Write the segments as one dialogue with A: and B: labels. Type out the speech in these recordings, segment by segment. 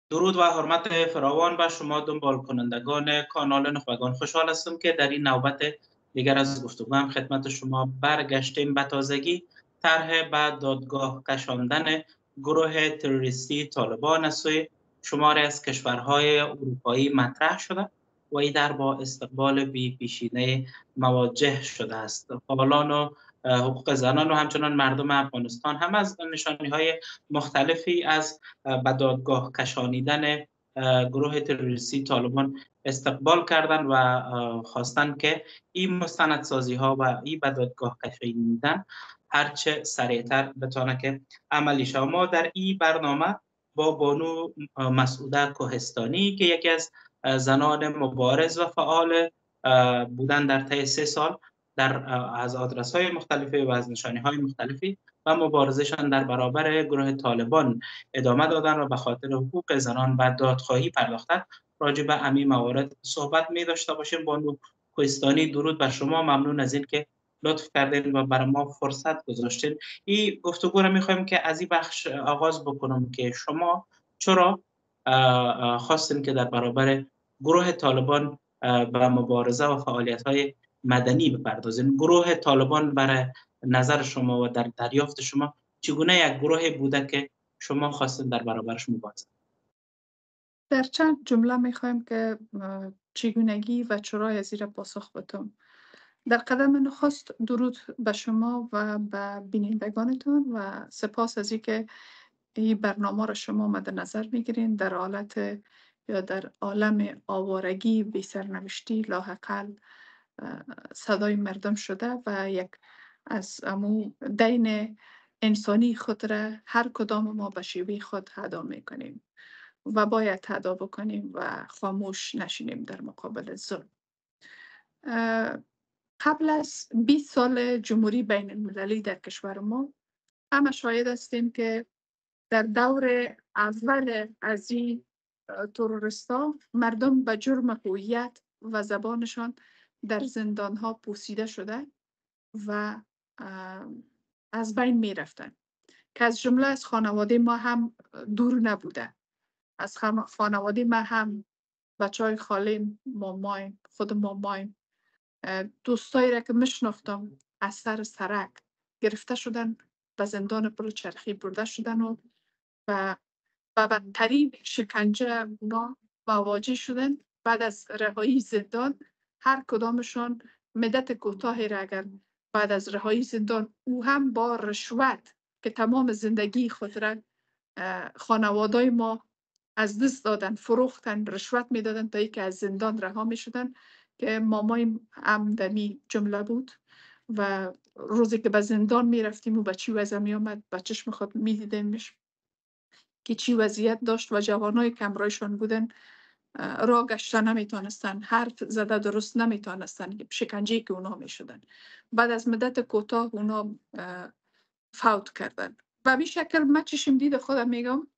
A: درود و حرمت فراوان به شما دنبال کنندگان کانال نخبگان. خوشحال هستم که در این نوبت دیگر از گفتگویم خدمت شما برگشتیم. به تازگی طرح به دادگاه کشاندن گروه تروریستی طالبان از سوی شماری از کشورهای اروپایی مطرح شده و این در با استقبال بی پیشینه مواجه شده است. فعالان و حقوق زنان و همچنان مردم افغانستان هم از نشانی‌های مختلفی از به دادگاه کشانیدن گروه تروریستی طالبان استقبال کردند و خواستند که این مستندسازی ها و این به دادگاه کشانیدن هرچه سریعتر بتونه که عملی شود. ما در این برنامه با بانو مسعوده کوهستانی که یکی از زنان مبارز و فعال بودن در طی 3 سال از آدرس‌های مختلفی و از نشانی‌های مختلفی و مبارزشان در برابر گروه طالبان ادامه دادن و به خاطر حقوق زنان و دادخواهی پرداختن. راجع به همین موارد صحبت می داشته باشیم. بانو کوهستانی، درود بر شما. ممنون از این که لطف کردین و برای ما فرصت گذاشتین. این گفتگو رو می‌خوایم که از این بخش آغاز بکنم که شما چرا خواستین که در برابر گروه طالبان به مبارزه و فعالیت‌های مدنی بپردازین. گروه طالبان برای نظر شما و در دریافت شما چگونه یک گروه بوده که شما خواستین در برابرش مبارزه؟
B: در چند جمله میخوایم که چگونگی و چرای از زیر پاسخ بدم. در قدم نخست درود به شما و به بینندگانتون و سپاس از اینکه این برنامه را شما مد نظر میگیرین در حالت یا در عالم آوارگی بی سرنوشتی لاحقل صدای مردم شده و یک از امو دین انسانی خود را هر کدام ما به شیوه خود ادا میکنیم و باید ادا بکنیم و خاموش نشینیم در مقابل ظلم. قبل از 20 سال جمهوری بین المللی در کشور ما همه شاهد هستیم که در دور اول از این تروریستا مردم به جرم هویت و زبانشان در زندان ها پوسیده شده و از بین می رفتن که از جمله از خانواده ما هم دور نبوده. از خانواده ما هم بچهای خالیم، مامایم، خود مامایم، دوستایی را که میشناختم از سر سرک گرفته شدن، به زندان پل چرخی برده شدن و بدترین شکنجه اونا مواجه شدن. بعد از رهایی زندان هر کدامشان مدت کوتاهی را اگر بعد از رهایی زندان او هم با رشوت که تمام زندگی خود را خانوادای ما از دست دادن، فروختن، رشوت میدادن تا اینکه از زندان رها می شدن که مامایم هم دمی جمله بود و روزی که به زندان می رفتیم و به چی وضع می آمد به چشم خود می دیدیمش که چی وضعیت داشت و جوانای کمرایشان بودن راه گشته نمیتونستن، حرف زده درست نمیتونستن، شکنجه که اونا می شدن. بعد از مدت کوتاه اونا فوت کردن و به شکل من چشم دید خودم میگم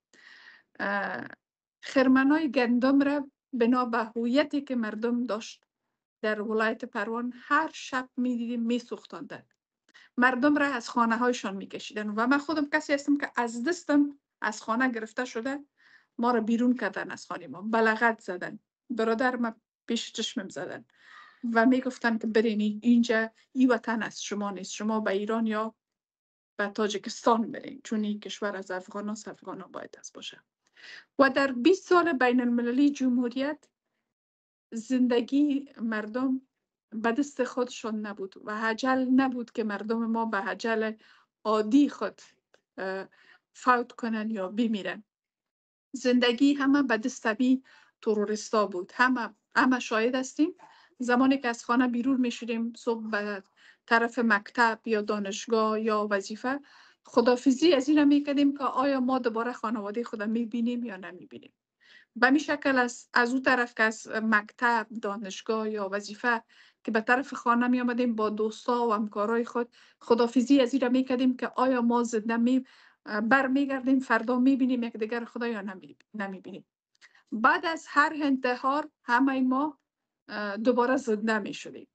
B: خرمنای گندم را بنا به هویتی که مردم داشت در ولایت پروان هر شب میدیدیم میسوختاندن، مردم را از خانه هایشان میکشیدن و من خودم کسی هستم که از دستم از خانه گرفته شده ما را بیرون کردن از خانه ما، بلغت زدن، برادر ما پیش چشمم زدن و میگفتن که برین اینجا این وطن است، شما نیست، شما به ایران یا به تاجیکستان برین چون این کشور از افغان است، افغان باید از باشه. و در 20 سال بین المللی جمهوریت زندگی مردم به دست خودشون نبود و عجل نبود که مردم ما به عجل عادی خود فوت کنن یا بمیرن. زندگی همه به دست بی تروریستا بود. همه شاهد هستیم زمانی که از خانه بیرون می شدیم صبح به طرف مکتب یا دانشگاه یا وظیفه خدافیزی از این می کردیم که آیا ما دوباره خانواده خودم می بینیم یا نمی بینیم. به می شکل از اون طرف که از مکتب، دانشگاه یا وظیفه که به طرف خانه می آمدیم با دوستا و همکارای خود خدافیزی از این می کردیم که آیا ما زنده برمیگردیم فردا می بینیم یک دیگر خدا یا نمی بینیم. بعد از هر انتحار همه ما دوباره زنده می شدیم.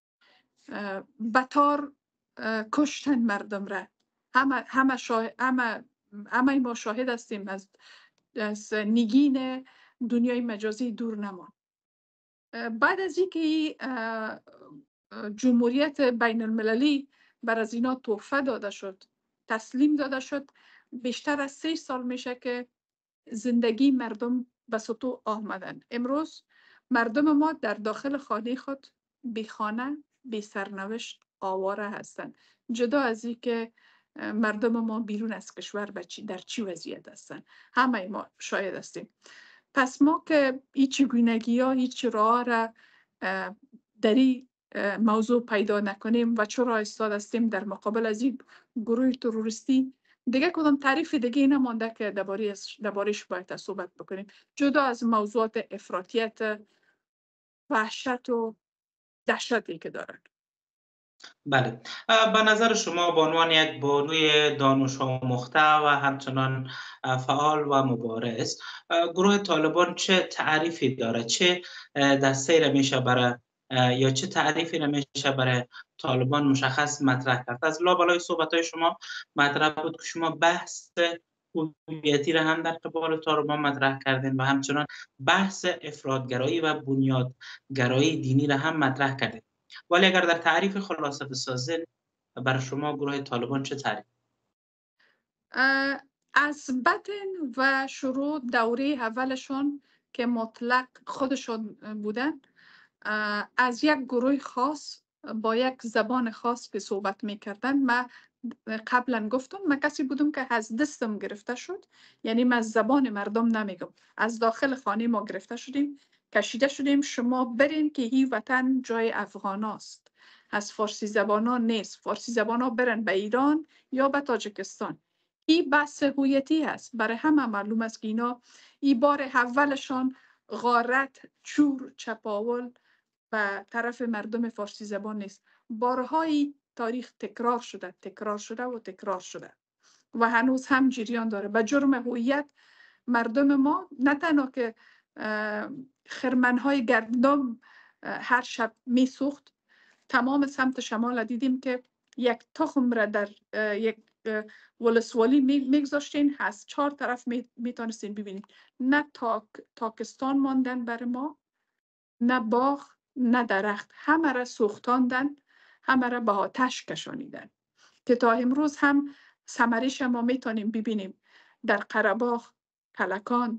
B: بطار کشتن مردم را همه ما شاهد هستیم از از نگین دنیای مجازی دور نمان. بعد از اینکه جمهوریت بین المللی بر از اینا تحفه داده شد، تسلیم داده شد، بیشتر از 3 سال میشه که زندگی مردم به سطوح آمدن. امروز مردم ما در داخل خانه خود بی خانه، بی سرنوشت، آواره هستند. جدا از این که مردم ما بیرون از کشور در چی وضعیت هستند، همه ما شاهد هستیم. پس ما که هیچ چگونگی ها، هیچ راه را در این موضوع پیدا نکنیم و چرا ایستاد هستیم در مقابل از این گروه تروریستی، دیگه کدام تعریف دیگه نمانده که دربارش باید صحبت بکنیم، جدا از موضوعات افراطیت، وحشت و دهشتی که دارن.
A: بله، به نظر شما به عنوان یک بانوی دانش آموخته و همچنان فعال و مبارز، گروه طالبان چه تعریفی داره؟ چه دسته را میشه برای یا چه تعریفی را میشه برای طالبان مشخص مطرح کرد؟ از لابلای صحبت‌های شما مطرح بود که شما بحث هویتی را هم در قبال طالبان مطرح کردین و همچنان بحث افراطگرایی و بنیادگرایی دینی را هم مطرح کردین. ولی اگر در تعریف خلاصه بسازین، برای شما گروه طالبان چه تعریف؟
B: از بطن و شروع دوره اولشون که مطلق خودشون بودن، از یک گروه خاص با یک زبان خاص که صحبت میکردن. من قبلا گفتم من کسی بودم که از دستم گرفته شد، یعنی من از زبان مردم نمیگم، از داخل خانه ما گرفته شدیم، کشیده شدیم شما برین که این وطن جای افغان است، از فارسی زبان ها نیست، فارسی زبان ها برن به ایران یا به تاجکستان. این بحث هویتی هست. برای همه معلوم است که اینا این بار اولشان غارت، چور، چپاول و طرف مردم فارسی زبان نیست. بارهای تاریخ تکرار شده و تکرار شده و هنوز هم جریان داره. به جرم هویت مردم ما نه تنها که خرمنهای گندم هر شب می سوخت، تمام سمت شمال دیدیم که یک تخم را در یک ولسوالی میگذاشتین، از 4 طرف میتونستین ببینید. نه تاکستان ماندن بر ما، نه باغ، نه درخت، همه را سوختاندن، همه را به آتش کشانیدن که تا امروز هم ثمرش ما میتونیم ببینیم. در قره‌باغ، کلکان،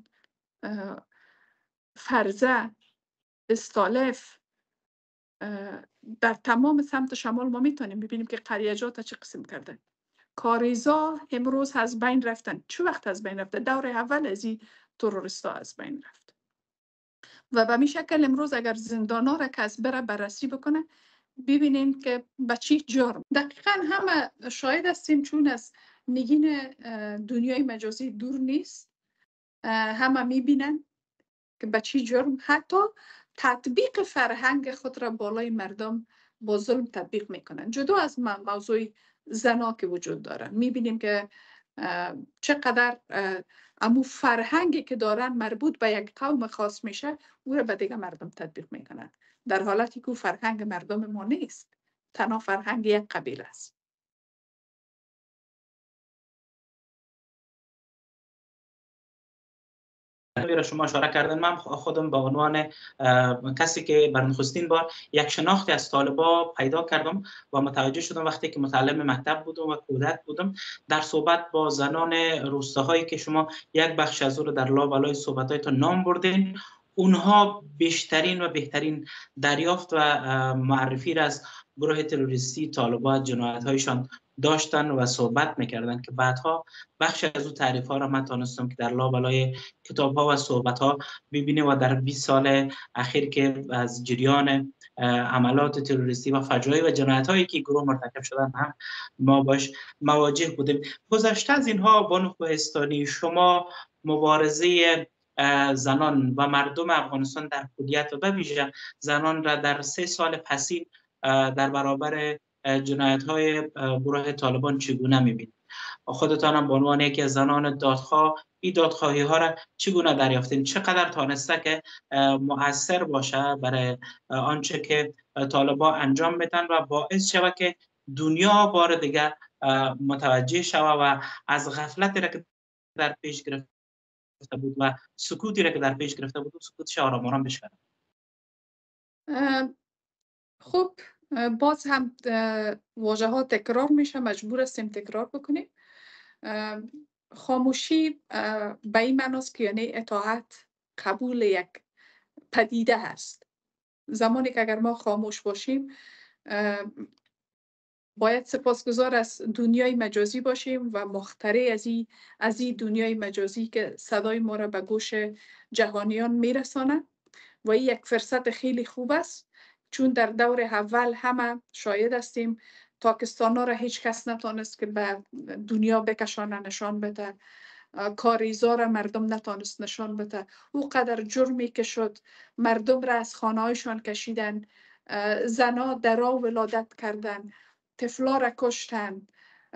B: فرزه، استالف، در تمام سمت شمال ما میتونیم ببینیم که قریجات چه قسم کردن. کاریزا امروز از بین رفتن. چه وقت از بین رفته؟ دور اول از این تروریستا از بین رفت. و به می شکل امروز اگر زندانا را کس بره بررسی بکنه، ببینین که به چی جرم. دقیقا همه شاهد هستیم، چون از نگین دنیای مجازی دور نیست، همه میبینن که به چی جرم حتی تطبیق فرهنگ خود را بالای مردم با ظلم تطبیق میکنن. جدا از موضوع زنا که وجود داره، میبینیم که چقدر امو فرهنگی که دارن مربوط به یک قوم خاص میشه، او را به دیگه مردم تطبیق میکنن، در حالتی که فرهنگ مردم ما نیست، تنها فرهنگ یک قبیله است.
A: را شما اشاره کردن، من خودم به عنوان کسی که بر نخستین بار یک شناختی از طالبا پیدا کردم و متوجه شدم وقتی که متعلم مکتب بودم و کودک بودم، در صحبت با زنان روستاهایی که شما یک بخش از او رو در لابلای صحبتایتان نام بردین، اونها بیشترین و بهترین دریافت و معرفی را از گروه تروریستی طالبان، جنایت‌هایشان داشتن و صحبت میکردن که بعدها بخش از اون تعریف ها را من تانستم که در لابلای کتاب ها و صحبت ها ببینیم و در 20 سال اخیر که از جریان عملات تروریستی و فجایع و جنایت هایی که گروه مرتکب شدن هم ما باش مواجه بودیم. گذشته از اینها بانو کوهستانی، شما مبارزه زنان و مردم افغانستان در کلیت و به ویژه زنان را در 3 سال پسین در برابر جنایت های گروه طالبان چگونه می‌بینید؟ خودتان هم به عنوان یکی از زنان دادخواه این دادخواهی ها را چگونه دریافتین؟ چقدر تانسته که مؤثر باشه برای آنچه که طالبان انجام میدن و باعث شود که دنیا بار دیگر متوجه شود و از غفلتی را که در پیش گرفت گرفته بود و سکوتی را که در پیش گرفته بود سکوتش آرام آرام بشکنه.
B: خب باز هم واژه ها تکرار میشه، مجبور هستیم تکرار بکنیم. خاموشی به این معناست که یعنی اطاعت قبول یک پدیده هست. زمانی که اگر ما خاموش باشیم باید سپاسگزار از دنیای مجازی باشیم و مخترع از این دنیای مجازی که صدای ما را به گوش جهانیان میرسانه و این یک فرصت خیلی خوب است، چون در دور اول همه شاهد هستیم تاکستان ها را هیچ کس نتانست که به دنیا بکشانه نشان بده، کاریزا را مردم نتانست نشان بده، او قدر جرمی که شد مردم را از خانه هایشان کشیدن، زنا درا ولادت کردن، طفلا را کشتن،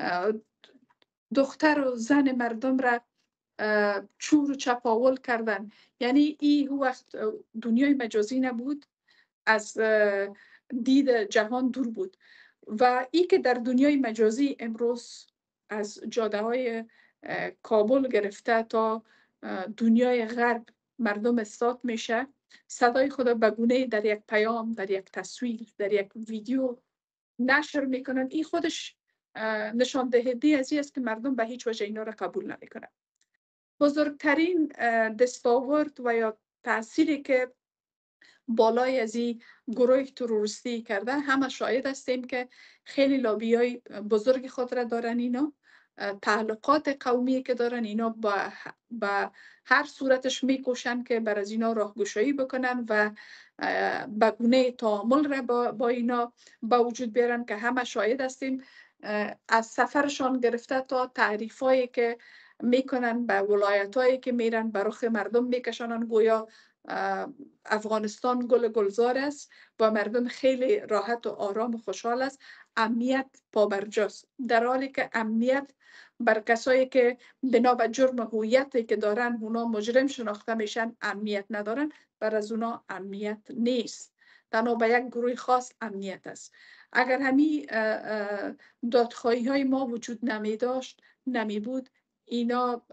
B: دختر و زن مردم را چور و چپاول کردن. یعنی این وقت دنیای مجازی نبود، از دید جهان دور بود. و این که در دنیای مجازی امروز از جاده های کابل گرفته تا دنیای غرب مردم استاد میشه، صدای خود به گونه در یک پیام، در یک تصویر، در یک ویدیو نشر میکنن، این خودش نشان دهنده از این است که مردم به هیچ وجه اینا را قبول نمیکنن. بزرگترین دستاورد و یا تأثیری که بالای از این گروه تروریستی کرده، همه شاهد هستیم که خیلی لابیای بزرگ خود را دارن. اینا تعلقات قومی که دارن، اینا با هر صورتش میکوشن که بر از اینا راهگشایی بکنن و به گونه تعامل را با اینا با وجود بیارن که همه شاهد هستیم از سفرشان گرفته تا تعریفایی که میکنن به ولایتایی که میرن برخ مردم میکشانن گویا افغانستان گل گلزار است و مردم خیلی راحت و آرام و خوشحال است، امنیت پابرجاست، در حالی که امنیت بر کسایی که بنا به جرم هویتی که دارن اونا مجرم شناخته میشن امنیت ندارن، بر از اونا امنیت نیست، تنها به یک گروه خاص امنیت است. اگر همین دادخواهی های ما وجود نمی داشت، نمی بود، اینا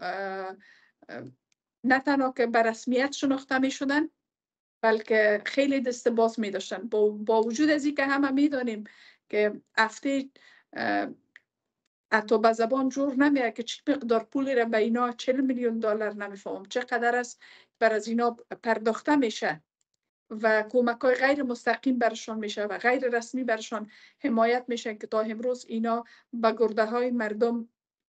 B: نه تنها که به رسمیت شناخته می شدن بلکه خیلی دست باز می داشتن. با وجود از این که همه می دانیم که هفته حتی به زبان جور نمیاد که چه مقدار پولی را به اینا 40 میلیون دلار نمیفهمم چقدر است بر از اینا پرداخته میشه و کمک های غیر مستقیم برشان میشه و غیر رسمی برشان حمایت میشه که تا امروز اینا به گرده های مردم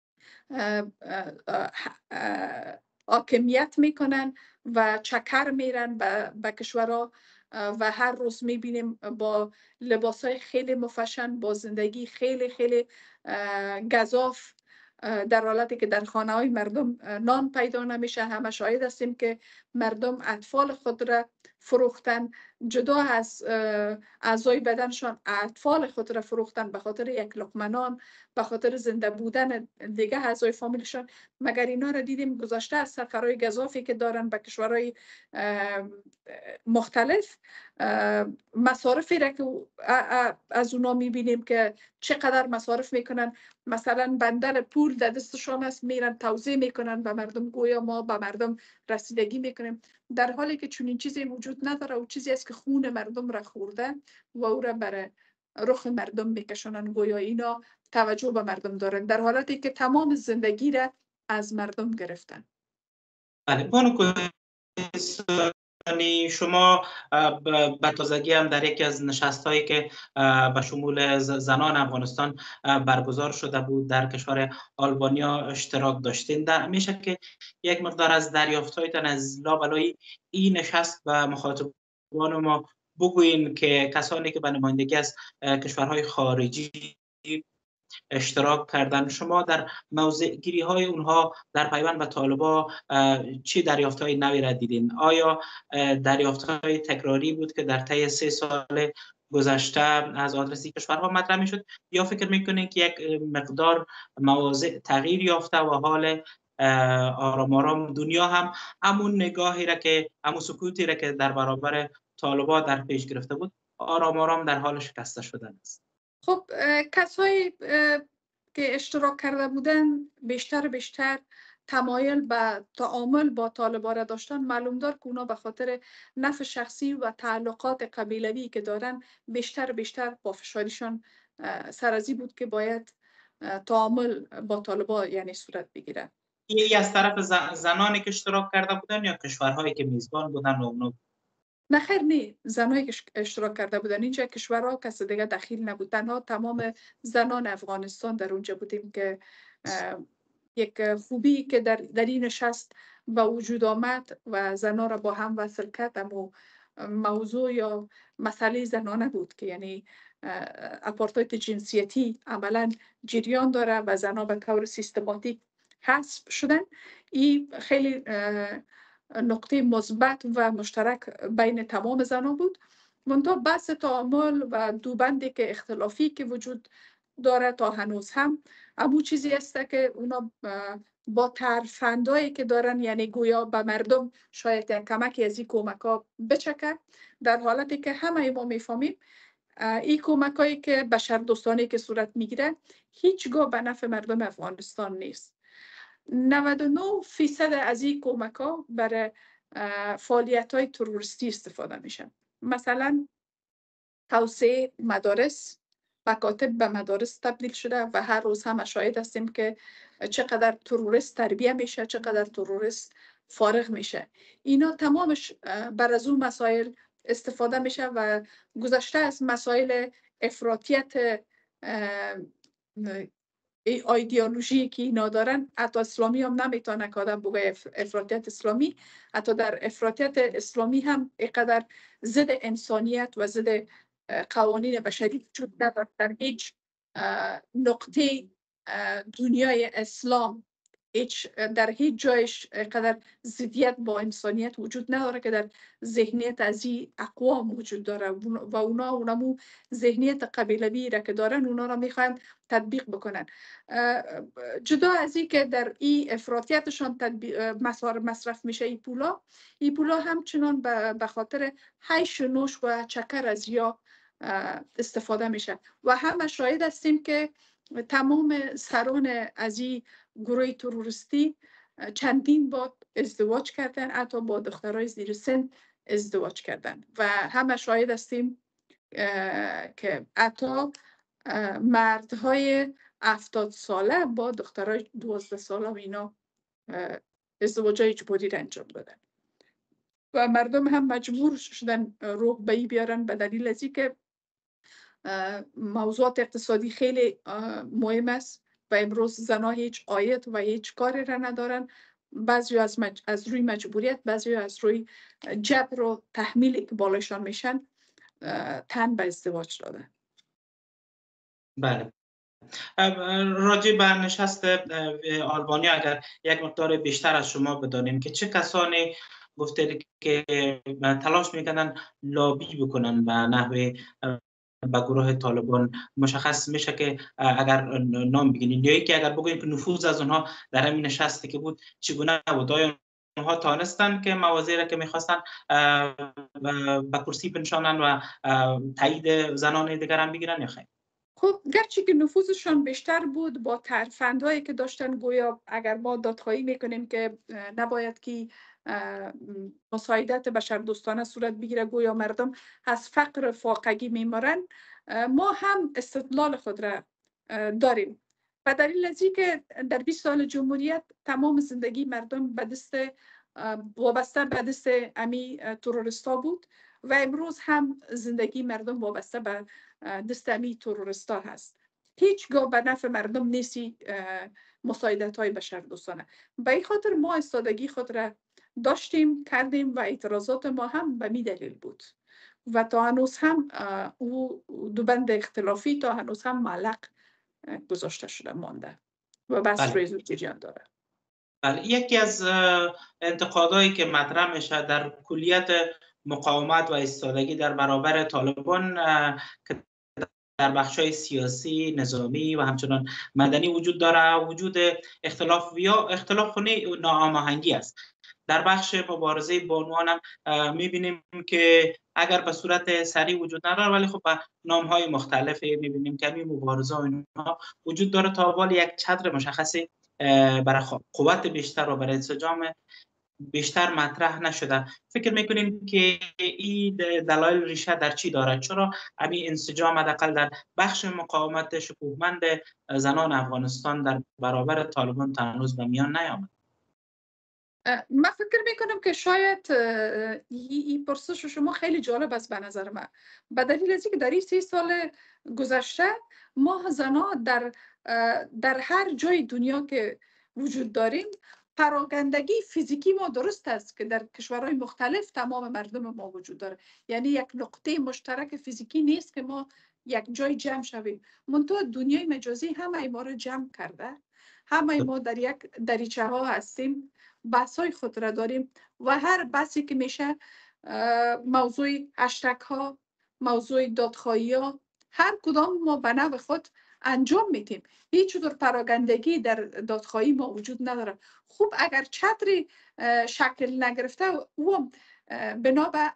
B: حاکمیت میکنن و چکر میرن به کشورها و هر روز میبینیم با لباس های خیلی مفشن، با زندگی خیلی خیلی گزاف، در حالتی که در خانه های مردم نان پیدا نمیشه. همه شاهد هستیم که مردم اطفال خود را فروختن، جدا از اعضای بدنشان اطفال خود را فروختن به خاطر یک لقمه نان، به خاطر زنده بودن دیگه اعضای فامیلشان. مگر اینا را دیدیم گذاشته از سفرهای گزافی که دارن به کشورهای مختلف، مصارفی را که از اونا میبینیم که چقدر مصارف میکنن، مثلا بندل پول در دستشان است، میرن توزیع میکنن به مردم گویا ما به مردم رسیدگی میکنیم، در حالی که چون این چیزی وجود نداره و چیزی است که خون مردم را خورده و او را برای رخ مردم میکشونن گویا اینا توجه به مردم دارن، در حالتی که تمام زندگی را از مردم گرفتن.
A: بله بانو شما به تازگی هم در یکی از نشست‌هایی که به شمول زنان افغانستان برگزار شده بود در کشور آلبانیا اشتراک داشتین. میشه که یک مقدار از دریافت‌هایتان از لابلای این نشست و مخاطبان ما بگوین که کسانی که به نمایندگی از کشورهای خارجی اشتراک کردن، شما در موضع گیری های اونها در پیوند به طالبا چی دریافت های نوی را دیدین؟ آیا دریافت های تکراری بود که در طی 3 سال گذشته از آدرسی کشورها مطرح میشد، یا فکر میکنین که یک مقدار مواضع تغییر یافته و حال آرام آرام دنیا هم همون نگاهی را که همون سکوتی را که در برابر طالبا در پیش گرفته بود آرام آرام در حال شکسته شدن است؟
B: خب کسایی که اشتراک کرده بودن بیشتر تمایل به تعامل با طالبان را داشتن، معلوم دار که اونا به خاطر نفع شخصی و تعلقات قبیلوی که دارن بیشتر با فشاریشان سرازی بود که باید تعامل با طالبان یعنی صورت بگیره.
A: یه از طرف زنانی که اشتراک کرده بودن یا کشورهایی که میزبان بودن و اونو؟
B: نه خیر، نه، زنایی که اشتراک کرده بودن. اینجا کشورها کسی دیگه دخیل نبود، تنها تمام زنان افغانستان در اونجا بودیم که یک خوبی که در این نشست به وجود آمد و زنان را با هم وصل کرد، اما موضوع یا مسئله زنانه بود که یعنی اپارتاید جنسیتی عملا جریان داره و زنان به طور سیستماتیک حذف شدن. این خیلی نقطه مثبت و مشترک بین تمام زنان بود. منتها بحث تعامل و دوبندی که اختلافی که وجود داره تا هنوز هم امو چیزی است که اونا با ترفندایی که دارن، یعنی گویا به مردم شاید کمکی از این کمک ها بچکه، در حالتی که همه ما میفهمیم این کمک هایی که بشردوستانه که صورت میگیره هیچگاه به نفع مردم افغانستان نیست. 99% از این کمک ها برای فعالیت های تروریستی استفاده میشن. مثلا توسعه مدارس، مکاتب به مدارس تبدیل شده و هر روز هم شاهد هستیم که چقدر تروریست تربیه میشه، چقدر تروریست فارغ میشه. اینا تمامش بر از اون مسائل استفاده میشه و گذشته از مسائل افراطیت ایدئولوژی که اینا دارن، حتی اسلامی هم نمیتونه که آدم بگه افراطیت اسلامی، حتی در افراطیت اسلامی هم اینقدر ضد انسانیت و ضد قوانین بشری وجود نداره. در هیچ نقطه دنیای اسلام در هیچ جایش قدر ضدیت با انسانیت وجود نداره که در ذهنیت از این اقوام وجود داره و اونمو ذهنیت قبیلوی را که دارن اونا را میخوان تطبیق بکنن. جدا از این که در این افراطیتشان مصرف میشه ای پولا همچنان به خاطر حیش و نوش و چکر از یا استفاده میشه و همه شاهد هستیم که تمام سران از این گروه تروریستی چندین بار ازدواج کردن، حتی با دخترای زیر سن ازدواج کردن و همه شاهد هستیم که حتی مردهای 70 ساله با دخترای 12 ساله و اینا ازدواجای اجباری را انجام دادن و مردم هم مجبور شدن روح به ای بیارن به دلیل از اینکه موضوعات اقتصادی خیلی مهم است و امروز زنها هیچ عاید و هیچ کاری را ندارن. بعضی از روی مجبوریت، بعضی از روی جبر و تحمیلی که بالایشان میشن تن به ازدواج دادن.
A: بله. راجع به نشست آلبانیا اگر یک مقدار بیشتر از شما بدانیم که چه کسانی گفته که تلاش میکنن لابی بکنن و نحوه با گروه طالبان مشخص میشه که اگر نام بگیرید یا که اگر بگوییم که نفوذ از اونها در همین نشستی که بود چگونه بود؟ آیا اونها تانستن که مواضعی را که میخواستن به کرسی بنشانن و تایید زنان دیگر هم بگیرن یا خیر؟
B: خب گرچه که نفوذشان بیشتر بود با ترفندهایی که داشتن، گویا اگر ما دادخواهی میکنیم که نباید که مساعدت بشردوستانه صورت بگیره، گویا مردم از فقر فاقگی میمارن، ما هم استدلال خود را داریم و دلیل از این که در 20 سال جمهوریت تمام زندگی مردم به دست وابسته به دست امی تروریستا بود و امروز هم زندگی مردم وابسته به دست امی تروریستا هست. هیچگاه به نفع مردم نیستی مساعدت های بشردوستانه. به این خاطر ما ایستادگی خود را داشتیم، کردیم و اعتراضات ما هم به می دلیل بود و تا هنوز هم او دوبند اختلافی تا هنوز هم معلق گذاشته شده مانده و بس روی جریان داره.
A: یکی از انتقادهایی که مطرح میشه در کلیت مقاومت و ایستادگی در برابر طالبان که در بخش‌های سیاسی، نظامی و همچنان مدنی وجود داره، وجود اختلاف ناهماهنگی است. در بخش مبارزه با عنوان هم می‌بینیم که اگر به صورت سریع وجود نداره ولی خب به نام‌های مختلف می‌بینیم که این مبارزه اینها وجود داره تا ولی یک چتر مشخصی برای قوت بیشتر و برای انسجام بیشتر مطرح نشده. فکر میکنیم که این دلایل ریشه در چی دارد؟ چرا همین انسجام حداقل در بخش مقاومت شکوهمند زنان افغانستان در برابر طالبان تا هنوز به میان نیامد؟
B: من فکر میکنم که شاید این پرسش شما خیلی جالب است به نظر من، به دلیل از اینکه در این 30 سال گذشته ما زنها در هر جای دنیا که وجود داریم، پراگندگی فیزیکی ما درست است که در کشورهای مختلف تمام مردم ما وجود داره، یعنی یک نقطه مشترک فیزیکی نیست که ما یک جای جمع شویم. منتها دنیای مجازی همه ما رو جمع کرده، همه ما در یک دریچه ها هستیم، بحث های خود را داریم و هر بحثی که میشه موضوع هشتگ ها، موضوع دادخواهی ها، هر کدام ما به نوع خود انجام میدیم. هیچ جور پراگندگی در دادخواهی ما وجود نداره. خوب اگر چتری شکل نگرفته و بنا به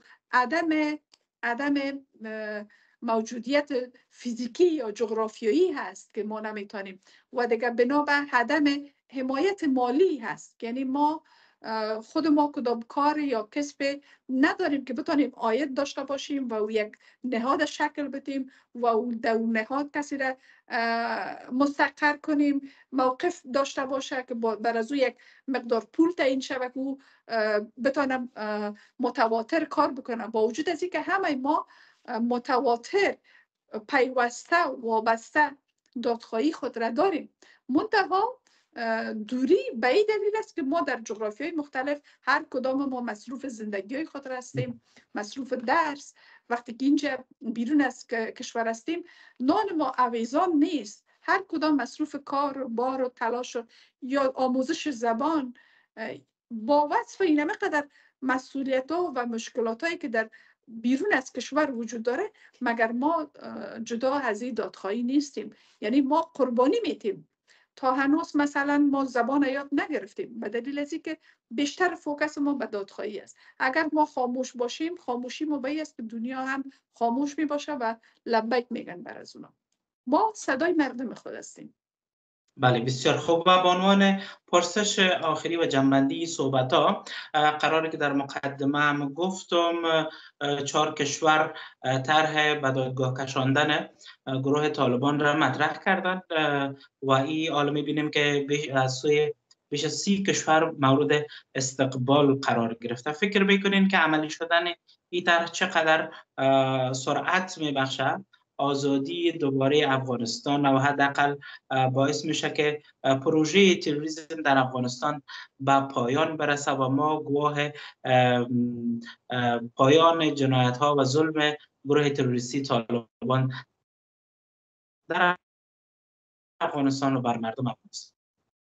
B: عدم موجودیت فیزیکی یا جغرافیایی هست که ما نمیتونیم، و دیگه بنا به عدم حمایت مالی هست، یعنی ما خود ما کدام کار یا کسب نداریم که بتونیم عاید داشته باشیم و او یک نهاد شکل بدیم و او در اون نهاد کسی را مستقر کنیم، موقف داشته باشه که بر از او یک مقدار پول تعیین شود که او بتونم متواتر کار بکنه. با وجود از اینکه همه ما متواتر پیوسته وابسته دادخواهی خود را داریم، منتها دوری به این دلیل است که ما در جغرافیای مختلف هر کدام ما مصروف زندگی های خود هستیم، مصروف درس. وقتی که اینجا بیرون از کشور هستیم نان ما اویزان نیست، هر کدام مصروف کار و بار و تلاش یا آموزش زبان. با وصف این همه قدر مسئولیت ها و مشکلات هایی که در بیرون از کشور وجود داره، مگر ما جدا از این دادخواهی نیستیم؟ یعنی ما قربانی میتیم. تا هنوز مثلا ما زبان یاد نگرفتیم به دلیل از اینکه بیشتر فوکس ما به دادخواهی است. اگر ما خاموش باشیم، خاموشی ما به است که دنیا هم خاموش می باشه و لبیک میگن بر از اونا. ما صدای مردم خود هستیم.
A: بله، بسیار خوب. و به عنوان پرسش آخری و جنبندی صحبت ها، قراره که در مقدمه هم گفتم 4 کشور طرح به دادگاه کشاندن گروه طالبان را مطرح کردند و این حالا میبینیم که بیش از 30 کشور مورد استقبال قرار گرفته. فکر میکنین که عملی شدن این طرح چقدر سرعت میبخشه آزادی دوباره افغانستان و حداقل باعث میشه که پروژه تروریسم در افغانستان به پایان برسه و ما گواه پایان جنایت ها و ظلم گروه تروریستی طالبان در افغانستان و بر مردم افغانستان؟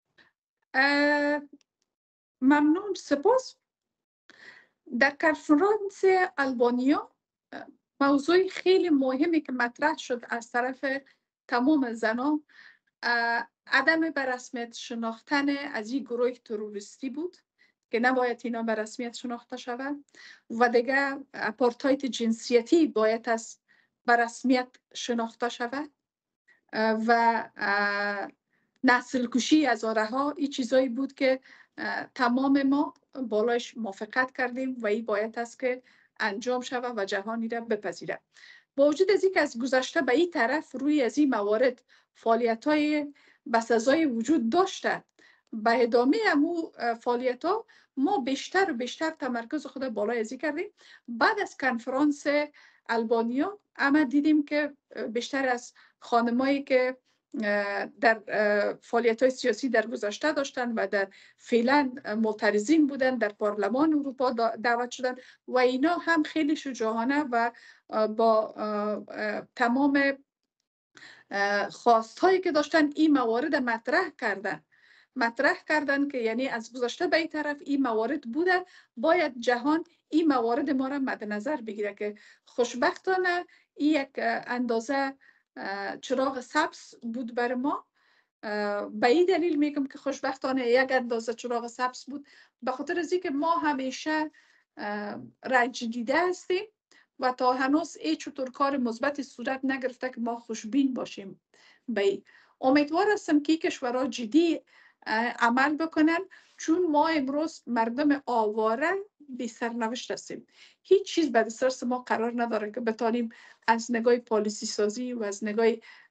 B: ممنون، سپاس. در کنفرانس آلبانیا موضوع خیلی مهمی که مطرح شد از طرف تمام زنان عدم به رسمیت شناختن از این گروه تروریستی بود که نباید اینا به رسمیت شناخته شود و دیگه آپارتاید جنسیتی باید از به رسمیت شناخته شود و نسل کشی هزاره ها. این چیزایی بود که تمام ما بالایش موافقت کردیم و این باید است که انجام شود و جهانی را بپذیره. با وجود از اینکه از گذشته به این طرف روی از این موارد فعالیت‌های بسزای وجود داشته، به ادامه امو فعالیت‌ها ما بیشتر و بیشتر تمرکز خود بالای ازی کردیم. بعد از کنفرانس آلبانیا اما دیدیم که بیشتر از خانمایی که در فعالیت‌های سیاسی در گذشته داشتن و در فعلا معترضین بودن در پارلمان اروپا دعوت شدن و اینا هم خیلی شجاعانه و با تمام خواستهایی که داشتن این موارد مطرح کردن که یعنی از گذشته به این طرف این موارد بوده، باید جهان این موارد ما را مد نظر بگیره. که خوشبختانه این یک اندازه چراغ سبز بود بر ما. به این دلیل میگم که خوشبختانه یک اندازه چراغ سبز بود، به خاطر از اینکه ما همیشه رنج دیده هستیم و تا هنوز چطور کار مثبت صورت نگرفته که ما خوشبین باشیم. امیدوار هستم که کشورها جدی عمل بکنن، چون ما امروز مردم آواره بی سرنوشت هستیم. هیچ چیز به دسترس ما قرار نداره که بتانیم از نگاه پالیسی سازی و از نگاه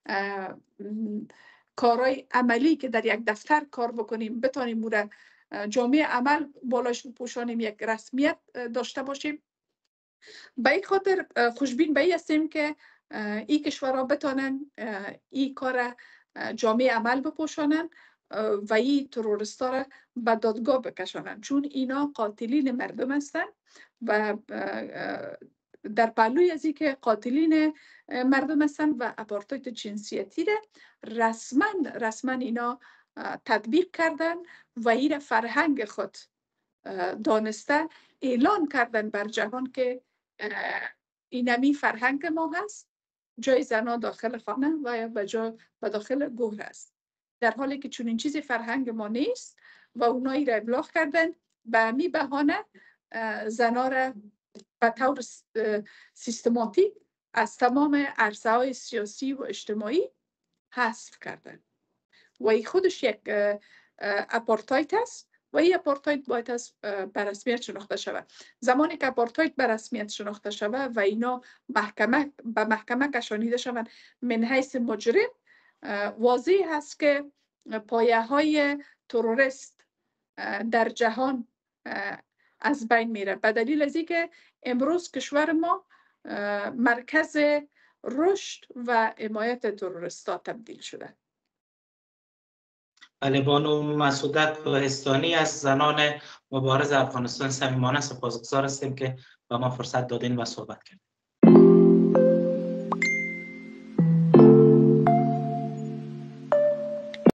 B: کارهای عملی که در یک دفتر کار بکنیم بتانیم مورد جامعه عمل بالاش پوشانیم، یک رسمیت داشته باشیم. به این خاطر خوشبین به این هستیم که این کشورها بتانن این کار جامعه عمل بپوشانن و این تروریستا را به دادگاه بکشانن، چون اینا قاتلین مردم هستند و در پهلوی از این که قاتلین مردم هستند و اپارتاید جنسیتی را رسما اینا تطبیق کردن و این فرهنگ خود دانسته اعلان کردن بر جهان که اینمی فرهنگ ما هست، جای زنها داخل خانه و به داخل گور است، در حالی که چون این چیزی فرهنگ ما نیست و اونایی را ابلاغ کردن به همی بهانه زنها را به طور سیستماتیک از تمام عرصه های سیاسی و اجتماعی حذف کردن و این خودش یک اپارتاید است و این اپارتاید باید به رسمیت شناخته شود. زمانی که اپارتاید به رسمیت شناخته شود و اینا به محکمه کشانیده شوند من حیث مجرم، واضح هست که پایه های تروریست در جهان از بین میره، به دلیل از اینکه امروز کشور ما مرکز رشد و حمایت تروریستا تبدیل شده.
A: بله، بانو مسعودت کوهستانی از زنان مبارز افغانستان صمیمانه سپاسگزار هستیم که به ما فرصت دادین و صحبت کردیم.